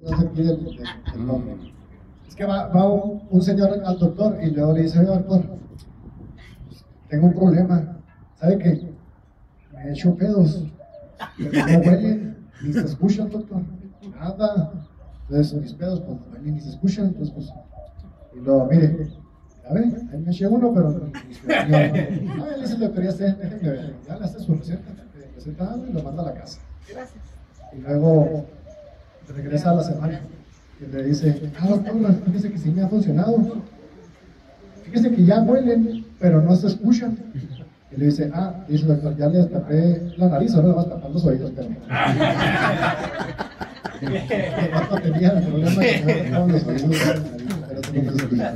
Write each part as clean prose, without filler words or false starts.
Aquí del nombre. Es que va un señor al doctor y luego le dice: oye, doctor, tengo un problema. ¿Sabe qué? Me he hecho pedos, pero no huelen, ni se escuchan, doctor. Nada. Entonces mis pedos pues no huelen ni se escuchan. Entonces pues, y luego, mire, a ver, ahí me eché uno, pero mis pedos no. A ver, le dice el doctor, déjenme ver. Ya le hace su receta y lo manda a la casa. Gracias. Y luego regresa a la semana y le dice: doctor, fíjese que sí me ha funcionado. Fíjese que ya huelen, pero no se escuchan. Y le dice: dice el doctor, ya le tapé la nariz, ahora le vas a tapar los oídos, pero no tenía el problema que me tapaban los oídos, pero eso no se escucha.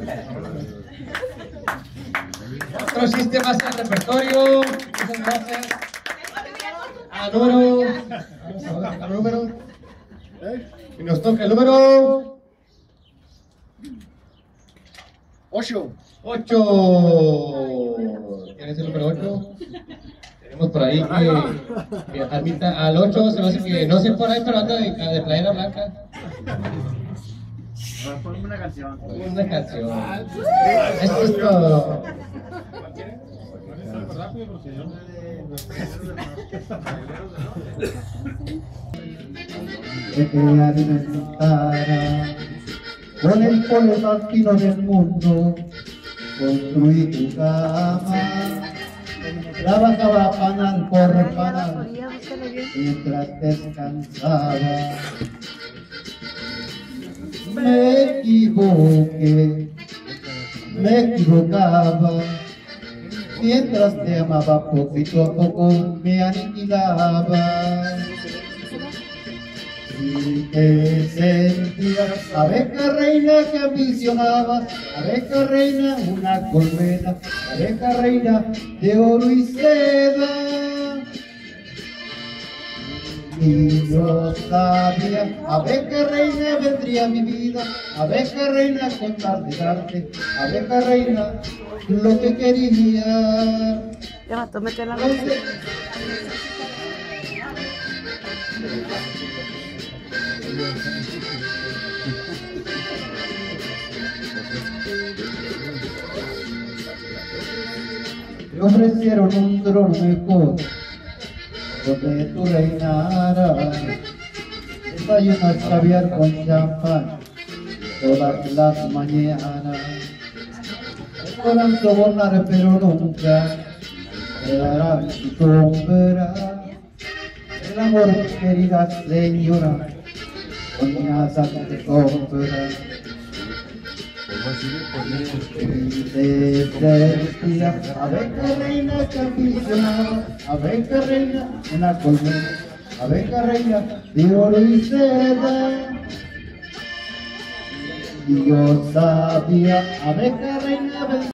Otro chiste más en el repertorio. Muchas gracias. Número. Vamos a ver el número. Y nos toca el número 8. ¿Quién es el número 8? Tenemos por ahí que admita al 8, se me hace que no sé por ahí, pero anda de playera blanca. Ponme una canción. Una canción. Esto es todo. Que te alimentara con el polvo más fino del mundo, construí tu cama, trabajaba panal por panal mientras descansaba. Me equivoqué, me equivocaba, mientras te amaba poquito a poco me aniquilaba. Y te sentías abeja reina que ambicionaba, abeja reina, una colmena, abeja reina de oro y seda. Y yo sabía, abeja reina vendría a mi vida, abeja reina con tal de darte, abeja reina lo que quería. Ya mató, mete la mano. Me ofrecieron un trono mejor donde tú reinaras, desayunas caviar con champán todas las mañanas. Me podrán sobornar pero nunca me darán su sombra. El amor, querida señora, con nada te compra. Y te decía, abeja reina que ambicionaba, abeja reina, una colmena, abeja reina de oro y seda. Y yo sabía, abeja reina